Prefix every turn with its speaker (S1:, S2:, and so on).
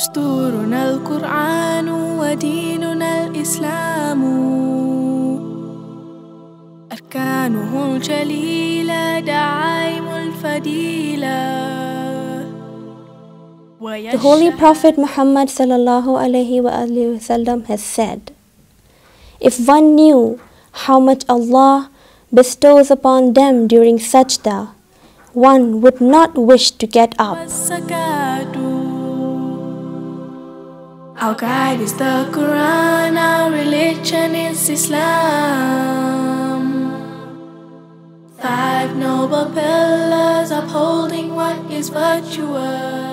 S1: دستورنا القرآن وديننا الإسلام أركانه الجليلة دعائم الفضيلة.
S2: The Holy Prophet Muhammad ﷺ has said, if one knew how much Allah bestows upon them during Sajda, one would not wish to get up.
S1: Our guide is the Quran, our religion is Islam. 5 noble pillars upholding what is virtuous.